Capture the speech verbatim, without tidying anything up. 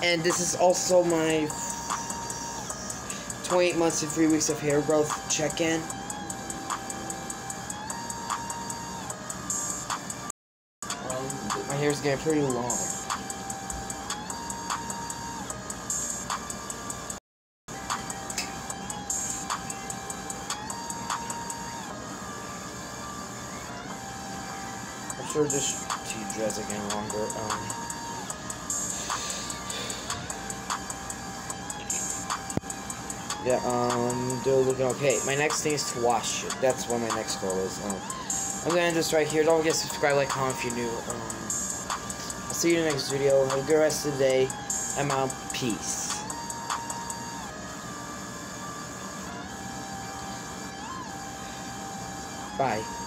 And this is also my twenty-eight months and three weeks of hair growth check-in. Um, my hair's getting pretty long. I'm sure this T-dreads are getting longer. Um, yeah, um, they're looking okay. My next thing is to wash it. That's what my next goal is. Um, I'm gonna end this right here. Don't forget to subscribe, like, comment if you're new. Um, I'll see you in the next video. Have a good rest of the day. I'm out. Peace. Bye.